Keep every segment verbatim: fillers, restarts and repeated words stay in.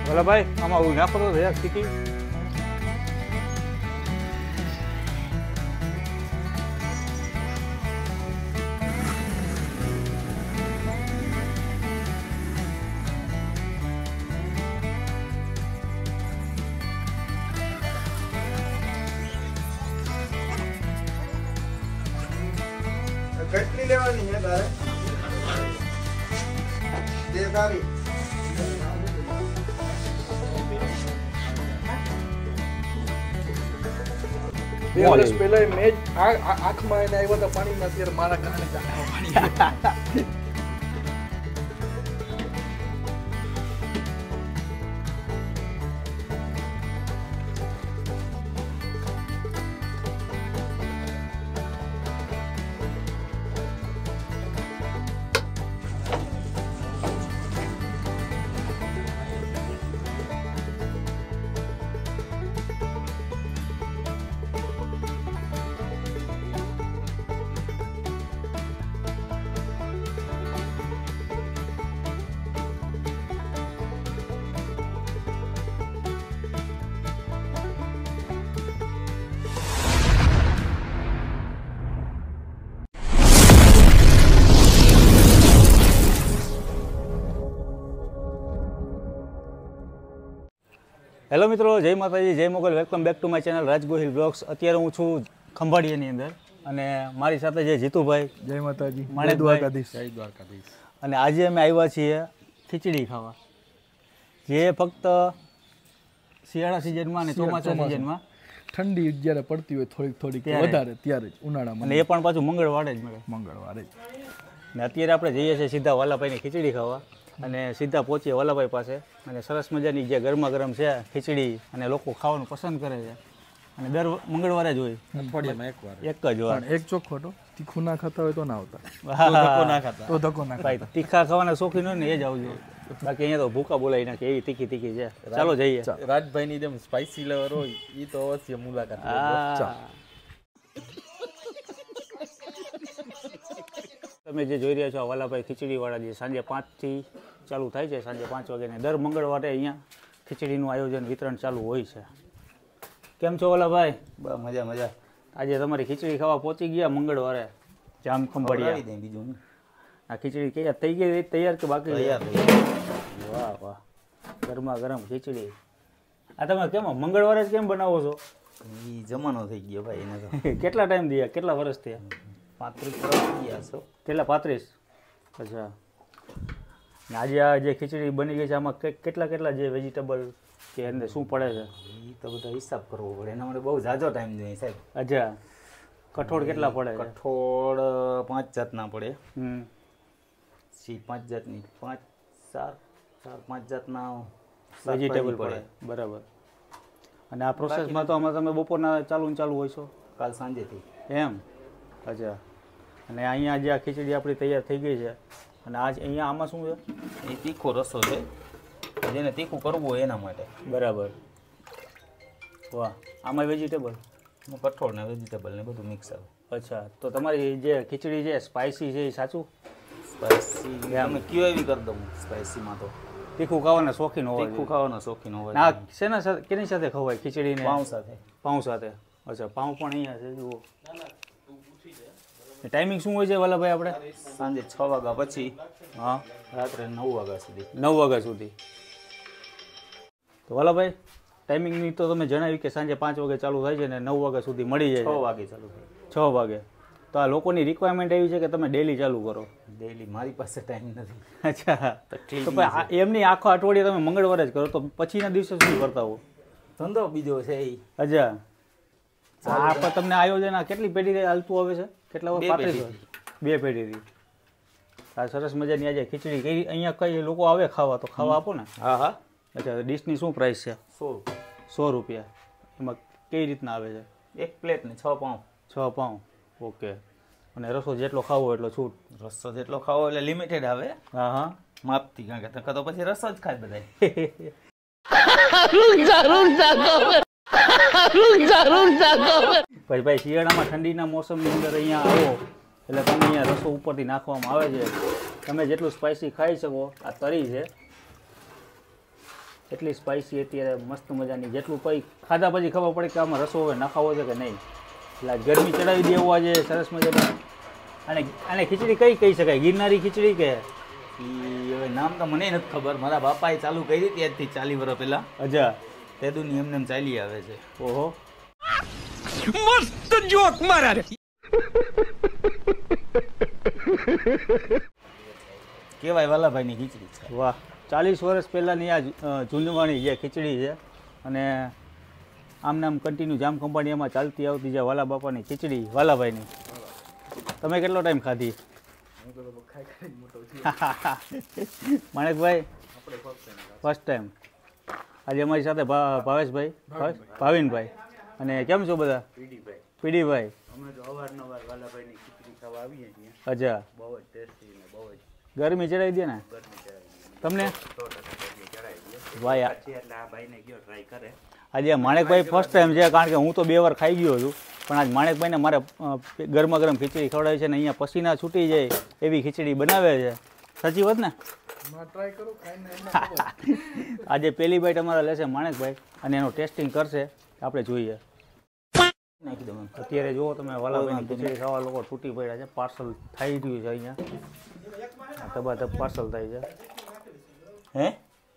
ભલા ભાઈ આમાં હું નાખો તો યાર ટીકી કેટલી લેવાની છે તારે જે તારી બે વર્ષ પહેલા મેચ આંખમાં એને આવ્યા હતા પાણીમાં અત્યારે મારા કારણે પાણી હેલો મિત્રો, જય માતાજી, જય Mogal. Welcome back to my channel Raj Gohil blogs. અત્યારે હું છું ખંભાળિયાની અંદર અને મારી સાથે છે જીતુભાઈ. જય માતાજી, માણે દ્વારકાધીશ. જય દ્વારકાધીશ. અને આજે અમે આવ્યા છીએ ખીચડી ખાવા, જે ફક્ત શિયાળા સિઝનમાં અને ચોમાસા સિઝનમાં ઠંડી જ્યારે પડતી હોય થોડીક થોડીક વધારે ત્યારે જ ઉનાળામાં, અને એ પણ પાછું મંગળવારે જ મળે. મંગળવારે જ. ને અત્યારે આપણે જઈએ છીએ સીધા વાલાભાઈની ખીચડી ખાવા અને સીધા પહોંચીએ વાલાભાઈ પાસે. અને સરસ મજાની જે ગરમા ગરમ છે ખીચડી અને લોકો ખાવાનું પસંદ કરે છે અને દર મંગળવારે જ હોય, અઠવાડિયામાં એક વાર એક જ વાર. એક ચોખ્ખો તીખું ના ખાતા હોય તો ના આવતા, ધક્કો ના ખાતા તો ધક્કો ના ભાઈ. તીખા ખાવાના શોખીન હોય ને એ જ આવજો, બાકી અહીંયા તો ભૂકા બોલાવી નાખે એવી તીખી તીખી છે. ચાલો જઈએ. રાજભાઈની જેમ સ્પાઇસી લવર હોય એ તો અવશ્ય મુલાકાત. તમે જે જોઈ રહ્યા છો આ વાલાભાઈ ખીચડીવાળા, જે સાંજે પાંચથી ચાલુ થાય છે, સાંજે પાંચ વાગ્યાને દર મંગળવારે અહીંયા ખીચડીનું આયોજન વિતરણ ચાલુ હોય છે. કેમ છો વાલાભાઈ? બસ મજા મજા. આજે તમારી ખીચડી ખાવા પહોંચી ગયા મંગળવારે જામ ખંભાળિયા. બીજું આ ખીચડી તૈયાર થઈ ગઈ, તૈયાર કે બાકી? તૈયાર. વાહ વાહ, ગરમા ગરમ ખીચડી. આ તમે કેમ મંગળવારે જ કેમ બનાવો છો? એ જમાનો થઈ ગયો ભાઈ એને તો. કેટલા ટાઈમ થયા, કેટલા વર્ષ થયા? પાંત્રીસ વર્ષ થઈ ગયા છો. કેટલા? પાંત્રીસ. અચ્છા. ને આજે આ જે ખીચડી બની ગઈ છે આમાં કેટલા કેટલા જે વેજીટેબલ કે અંદર શું પડે છે? એ તો બધો હિસાબ કરવો પડે, એના માટે બહુ ઝાઝો ટાઈમ જોઈએ સાહેબ. અચ્છા. કઠોળ કેટલા પડે? કઠોળ પાંચ જાતના પડે. હમ. સી પાંચ જાતની, પાંચ ચાર ચાર પાંચ જાતના વેજીટેબલ પડે. બરાબર. અને આ પ્રોસેસમાં તો આમાં તમે બપોરના ચાલુ ને ચાલુ હોય છો? કાલ સાંજેથી. એમ? અચ્છા. અને અહીંયા જે આ ખીચડી આપણી તૈયાર થઈ ગઈ છે અને આજ અહીંયા આમાં શું છે? એ તીખો રસો છે, જેને તીખું કરવું હોય એના માટે. બરાબર. વાહ. આમાં વેજીટેબલ? કઠોળ ને વેજીટેબલ ને બધું મિક્સ આવે. અચ્છા. તો તમારી જે ખીચડી છે સ્પાઇસી છે એ સાચું? સ્પાઇસી તમે કયો એવી કરી દઉં. સ્પાઇસીમાં તો તીખું ખાવાના શોખીન હોય. તીખું ખાવાના શોખીન હોય. ના, શેના સાથે, કેની સાથે ખવાય ખીચડીને? પાઉં સાથે. પાઉં સાથે. અચ્છા. પાઉં પણ અહીંયા છે, જુઓ. ટાઈમિંગ શું હોય છે વાલાભાઈ આપણે? સાંજે છ વાગ્યા પછી, હા, રાત્રે નવ વાગ્યા સુધી. નવ વાગ્યા સુધી. તો વાલાભાઈ ટાઈમિંગની તો તમે જણાવ્યું કે સાંજે પાંચ વાગે ચાલુ થાય છે ને નવ વાગ્યા સુધી મળી જાય. છ વાગે ચાલુ થાય. છ વાગે. તો આ લોકોની રિક્વાયરમેન્ટ એવી છે કે તમે ડેલી ચાલુ કરો? ડેલી મારી પાસે ટાઈમ નથી. અચ્છા. તો ભાઈ એમની આખો અઠવાડિયે તમે મંગળવારે જ કરો, તો પછીના દિવસે શું કરતા હો? ધંધો બીજો છે એ. અચ્છા. આ પણ તમને આયોજન કેટલી પેઢી હાલતું આવે છે? કેટલા વર્ષ? પાંત્રીસ વર્ષ. બે પેઢીથી. આ સરસ મજાની આજે ખીચડી કઈ અહીંયા કઈ લોકો આવે ખાવા, તો ખાવા આપો ને? હા હા. અચ્છા. ડીશની શું પ્રાઇસ છે? સો સો રૂપિયા. એમાં કઈ રીતના આવે છે? એક પ્લેટ ને છ પાઉં. છ પાઉં. ઓકે. અને રસો જેટલો ખાવો એટલો છૂટ? રસો જેટલો ખાવો એટલે લિમિટેડ આવે. હા હા. માપથી, કારણ કે તો પછી રસો જ ખાય બધા. ભાઈ ભાઈ શિયાળામાં ઠંડીના મોસમની અંદર અહીંયા આવો એટલે તમને અહીંયા રસો ઉપરથી નાખવામાં આવે છે. તમે જેટલું સ્પાઇસી ખાઈ શકો. આ તરી છે એટલી સ્પાઇસી અત્યારે મસ્ત મજાની, જેટલું પછી ખાધા પછી ખબર પડે કે આમાં રસો હવે નખાવો છે કે નહીં. એટલે ગરમી ચડાવી દેવું આજે સરસ મજાની. અને આને ખીચડી કઈ કહી શકાય, ગિરનારી ખીચડી કે ઈ હવે નામ તો મને નથી ખબર. મારા બાપાએ ચાલુ કરી હતી આજથી ચાલીસ વર્ષ પહેલા. અજા તેદુની એમને એમ ચાલી આવે છે. ઓહો મસ્ત જોક મારા રે. કેવાય વાલાભાઈની ખીચડી છે. વાહ, ચાલીસ વર્ષ પહેલાંની આ અ, જૂનવાણી જે ખીચડી છે અને આમને આમ કન્ટિન્યુ જામ કંપાણીમાં ચાલતી આવતી જે વાલા બાપાની ખીચડી વાલાભાઈની. તમે કેટલો ટાઈમ ખાધી? Manekbhai first time. આજે અમારી સાથે ભા- ભાવેશભાઈ ભાવેશ- ભાવિનભાઈ અને કેમ છો બધા? પીડીભાઈ પીડીભાઈ. અમે તો અવારનવાર વાલાભાઈની ખીચડી ખાવા આવીએ છીએ. અચ્છા, બહુ જ ટેસ્ટી ને બહુ જ ગરમી ચડાવી દે ને ગરમી ચડાવી તમને? સો ટકા ગરમી ચડાવી દે. વાહ યાર. પછી એટલે આ ભાઈને ગયો ટ્રાય કરે. આજે માણેકભાઈ ફર્સ્ટ ટાઈમ છે, કારણ કે હું તો બે વાર ખાઈ ગયો છું, પણ આજ માણેકભાઈને મારે અ, ગરમા ગરમ ખીચડી ખવડાવી છે ને અહીંયા પસીના છૂટી જાય એવી ખીચડી બનાવે છે. સાચી વાત ને? ટ્રાય કરું ખાઈને એમાં ખબર. આજે પહેલી બાઈટ અમારા લેશે માણેકભાઈ અને એનું ટેસ્ટિંગ કરશે, આપણે જોઈએ. નાખી દઉં. અત્યારે જુઓ તમે વાલાભાઈની ખીચડી ખાવા લોકો તૂટી પડ્યા છે. પાર્સલ થઈ રહ્યું છે અહીંયા, તબાતબ પાર્સલ થાય છે. હે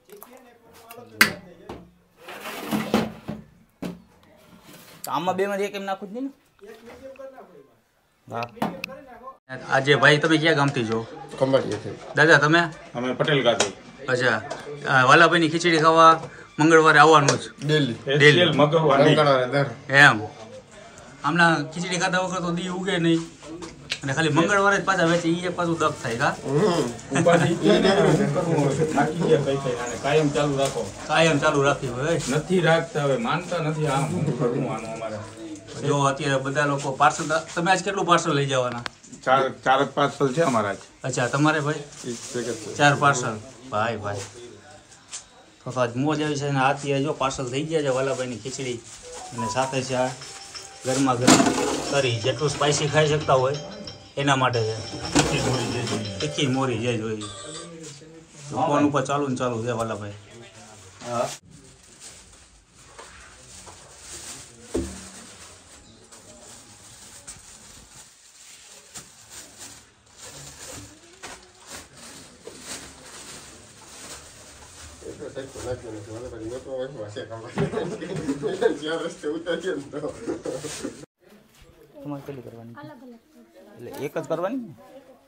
તો આમાં બે માંથી એક એમ નાખું જ નહીં ને. હા. આજે ભાઈ તમે ક્યાં ગામથી છો? ખંભાળિયાથી. દાદા તમે? અમે પટેલ ગાદી અચ્છા, આ વાલાભાઈની ખીચડી ખાવા મંગળવારે આવવાનું જ? દિલ્હી Daily. મગવાડી એમ. આમના ખીચડી ખાધા વખત તો દી ઉગે નહીં અને ખાલી મંગળવારે જ પાછા વેચે, એ પાછું દક થાય. કા કાયમ ચાલુ રાખો. કાયમ ચાલુ રાખ્યું હોય. નથી રાખતા, હવે માનતા નથી. આમ હું કરું આનું અમારે જો અત્યારે બધા લોકો પાર્સલ, તમે આજ કેટલું પાર્સલ લઈ જવાના? ચાર ચાર જ પાર્સલ છે અમારા જ. અચ્છા, તમારે ભાઈ? ઈ પેકેજ છે. ચાર પાર્સલ. ભાઈ ભાઈ તો તો આજ મોજ આવી છે. અને અત્યારે જો પાર્સલ થઈ ગયા છે વાલાભાઈની ખીચડી અને સાથે છે આ ગરમા ગરમ કરી. જેટલું સ્પાઇસી ખાઈ શકતા હોય એના માટે છે. તીખી મોરી જે જોઈએ. ફોન ઉપર ચાલુ ને ચાલુ છે વાલાભાઈ. હા તમારે કેટલી કરવાની છે? એટલે એક જ કરવાની ને?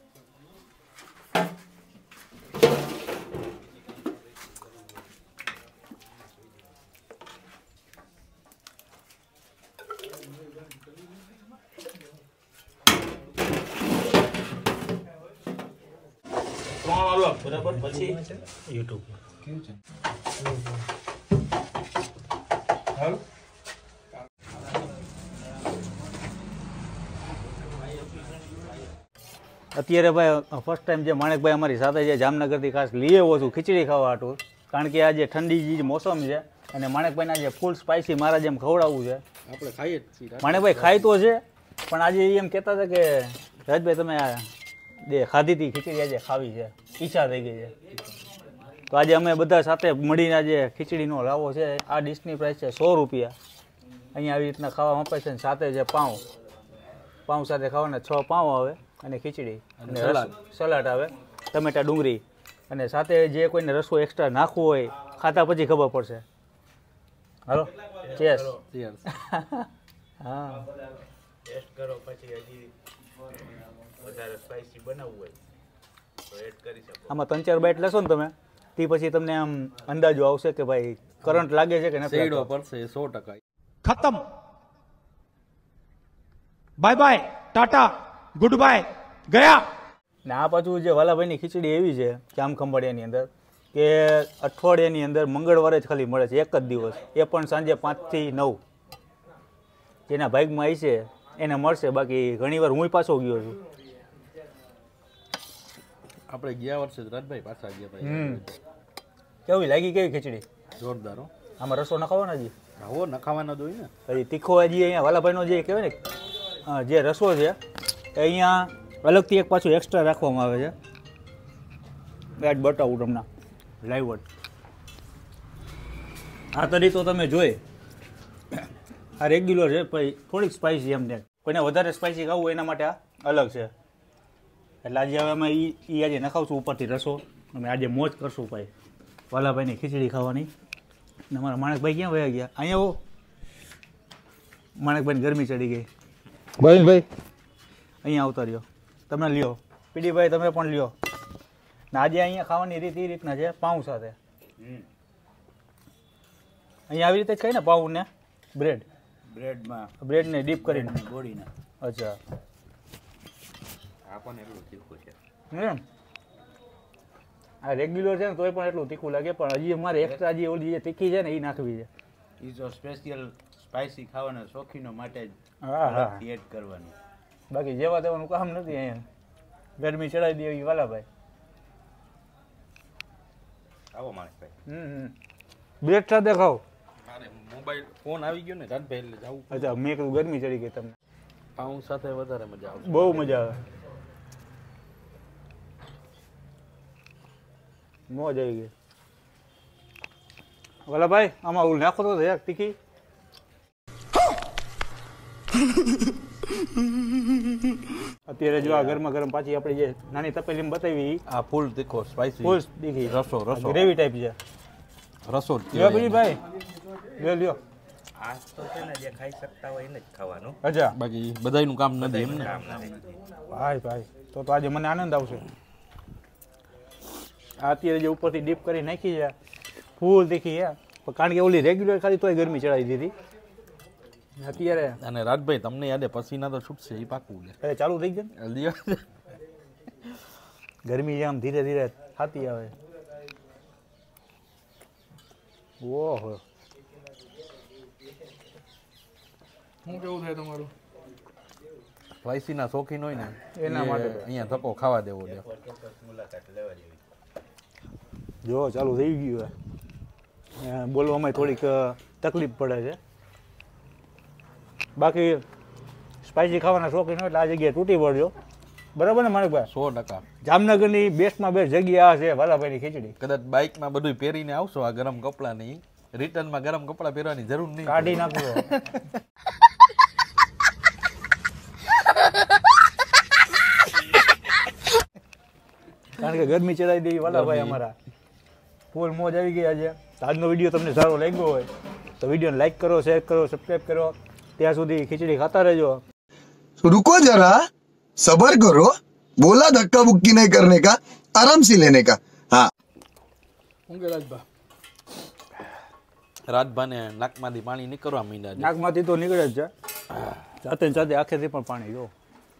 ત્રણ અલગ બરાબર. પછી યુટ્યુબ અત્યારે ભાઈ ફર્સ્ટ ટાઈમ જે માણેકભાઈ અમારી સાથે છે જામનગરથી ખાસ લઈ આવ્યો છું ખીચડી ખાવા હાટું, કારણ કે આજે ઠંડી જે મોસમ છે અને માણેકભાઈને આજે ફૂલ સ્પાઇસી મારા જેમ ખવડાવવું છે. આપણે ખાઈએ જ છીએ. માણેકભાઈ ખાય તો છે, પણ આજે એમ કહેતા હતા કે રાજભાઈ તમે આ દે ખાધી હતી ખીચડી, આજે ખાવી છે, ઈચ્છા થઈ ગઈ છે. તો આજે અમે બધા સાથે મળીને આજે ખીચડીનો લાવો છે. આ ડીશની પ્રાઇસ છે સો રૂપિયા. અહીંયા આવી રીતના ખાવા આપે છે. અને સાથે છે પાઉં, પાઉં સાથે ખાવાના છ પાઉં આવે અને ખીચડી અને રસ- સલાડ આવે, ટમેટા ડુંગળી, અને સાથે જે કોઈને રસો એક્સ્ટ્રા નાખવું હોય ખાતા પછી ખબર પડશે. હાલો ચેસ. હા ટેસ્ટ કરો, પછી હજી વધારે સ્પાઇસી બનાવવું હોય તો એડ કરી શકો. આમાં ત્રણ ચાર બાઈટ લેશો ને તમે, તે પછી તમને આમ અંદાજો આવશે કે ભાઈ કરંટ લાગે છે કે નથી શેડો લાગતો. પડશે સો ટકા. ખતમ. Bye bye, tata, goodbye, ગયા. ને આ પાછું જે વાલાભાઈની ખીચડી એવી છે જામ ખંભાળિયાની અંદર કે અઠવાડિયાની અંદર મંગળવારે જ ખાલી મળે છે, એક જ દિવસ, એ પણ સાંજે પાંચથી નવ. જેના ભાગમાં આવી છે એને મળશે, બાકી ઘણીવાર હું પાછો ગયો છું. આપણે ગયા વર્ષે જ રાજભાઈ પાછા ગયા ભાઈ. હમ કેવી લાગી? કેવી ખીચડી? જોરદાર હો. આમાં રસો નખાવાનો હજી? હો નખાવાનો જ હોય ને. હજી તીખો હજી અહીંયા વાલાભાઈનો જે કહેવાય ને અ, જે રસો છે એ અહીંયા અલગથી એક પાછું એક્સ્ટ્રા રાખવામાં આવે છે. આજ બતાવું તમને લાઈવ જ. આ તરી તો તમે જોઈ આ રેગ્યુલર છે પછી થોડીક સ્પાઇસી એમને કોઈને વધારે સ્પાઇસી ખાવું હોય એના માટે આ અલગ છે એટલે આજે હવે અમે એ એ આજે નખાવશું ઉપરથી રસો અમે આજે મોજ કરશું ભાઈ વાલાભાઈની ખીચડી ખાવાની ને અમારા માણેકભાઈ ક્યાં વયા ગયા અહીંયા હો માણેકભાઈની ગરમી ચડી ગઈ ભાઈ ભાઈ અહીંયા આવતા રહ્યો તમે લ્યો પીડીભાઈ તમે પણ લ્યો ને આજે અહીંયા ખાવાની રીત એ રીતના છે પાઉં સાથે અહીંયા આવી રીતે જ ખાય ને પાઉં ને બ્રેડ બ્રેડમાં બ્રેડને ડીપ કરીને ગોળીને અચ્છા આ પણ એટલું તીખું છે એમ આ રેગ્યુલર છે ને તોય પણ એટલું તીખું લાગે પણ હજી અમારે એક્સ્ટ્રા જે ઓલી જે તીખી છે ને એ નાખવી છે એ તો સ્પેશિયલ સ્પાઇસી ખાવાના શોખીનો માટે જ હા હા એડ કરવાનું બાકી જેવા તેવાનું કામ નથી અહીંયા ગરમી ચડાવી દે એ વાલાભાઈ આવો માણસભાઈ હમ બ્રેડ સાથે ખાઓ મારે મોબાઈલ ફોન આવી ગયો ને રાજભાઈ એટલે જવું અચ્છા મેં કીધું ગરમી ચડી ગઈ તમને પાઉં સાથે વધારે મજા આવશે બહુ મજા આવે મોજ આવી ગઈ વાલાભાઈ આમાં ઓલું નાખો તો એક તીખી અત્યારે જો આ ગરમા ગરમ પાછી આપણે જે નાની તપેલી બતાવી આ ફૂલ તીખો સ્પાઈસી ફૂલ તીખી રસો રસો ગ્રેવી ટાઈપ છે રસો જ લ્યો કહેવાય. ભાઈ લ્યો લ્યો આ તો છે ને જે ખાઈ શકતા હોય એને જ ખાવાનું અચ્છા બાકી બધાયનું કામ નથી એમ ને કામ નથી ભાઈ ભાઈ તો તો આજે મને આનંદ આવશે આ અત્યારે જે ઉપરથી ડીપ કરી નાખી છે ફૂલ તીખી છે પણ કારણ કે ઓલી રેગ્યુલર ખાલી તોય ગરમી ચડાવી દીધી અત્યારે અને રાજભાઈ તમને યાદ પસીના તો છૂટશે એ પાકું લે અરે ચાલુ થઈ ગયું ને લ્યો. ગરમી જે આમ ધીરે ધીરે થતી આવે ઓહો શું કેવું થાય તમારું સ્પાઈસીના શોખીન હોય ને એના એ માટે. અહીંયા ધક્કો ખાવા દેવો લે ચોક્કસ મુલાકાત લેવા જેવી જો ચાલુ થઈ ગયું હે બોલવામાં થોડીક અ, તકલીફ પડે છે બાકી સ્પાઇસી ખાવાના શોખીન હોય એટલે આ જગ્યાએ તૂટી પડજો બરાબર ને માણેકભાઈ સો ટકા જામનગરની બેસ્ટમાં બેસ્ટ જગ્યા આ છે વાલાભાઈની ખીચડી કદાચ બાઇકમાં બધું પહેરીને આવશો આ ગરમ કપડાં ની રિટર્નમાં ગરમ કપડાં પહેરવાની જરૂર નહીં કાઢી નાખજો કારણ કે ગરમી ચડાવી દેવી વાલાભાઈ ગરમી. અમારા ફૂલ મોજ આવી ગઈ આજે તો આજનો વિડીયો તમને સારો લાગ્યો હોય તો વિડીયોને લાઈક કરો શેર કરો સબસ્ક્રાઈબ કરો ત્યાં સુધી ખીચડી ખાતા રહેજો रुको जरा सबर करो बोला धक्का बुक्की नहीं करने का आराम से लेने का हाँ શું કે રાજભા રાજભાને નાકમાંથી પાણી નીકળવા માંડ્યા છે. નાકમાંથી તો નીકળે જ છે જાતે ને જાતે આખેથી પણ પાણી જો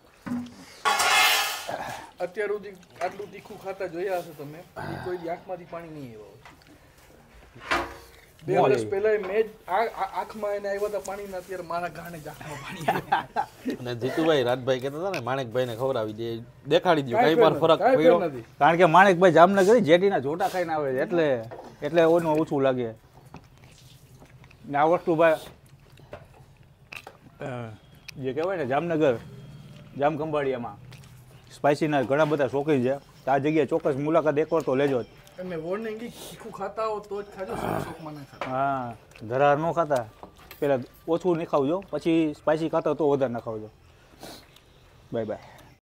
અત્યાર સુધી આટલું તીખું ખાતા જોયા હશે તમે ઈ કોઈ દી આંખમાંથી પાણી નહીં આવ્યું બે મોજ વર્ષ આવી. પહેલા મેં જ આ- આ- આંખમાં એને આવ્યા હતા પાણીના અત્યારે મારા ગાણે જ આંખમાં પાણી આવ્યું. અને જીતુભાઈ રાજભાઈ કહેતા હતા ને માણેકભાઈને ખવડાવી દે દેખાડી દો કાંઈ કઈ વાર ફેર ફરક નથી, કાંઈ ફેર પડ્યો નથી. કારણ કે માણેકભાઈ જામનગર જેટીના જોટા ખાઈને આવે છે એટલે એટલે ઓનું ઓછું લાગે ને આ વસ્તુ ભાઈ અ, જે કહેવાય ને જામનગર જામ ખંભાળિયામાં સ્પાઇસીના ઘણા બધા શોખીન છે તો આ જગ્યાએ ચોક્કસ મુલાકાત એકવાર તો લેજો જ અને વોર્નિંગ તીખું ખાતા હો તો જ ખાજો શોખ શોખમાં ના ખાતા હા ધરાર ન ખાતા પહેલાં ઓછું નહીં ખાવજો પછી સ્પાઇસી ખાતા તો વધારે ના ખાવજો બાય બાય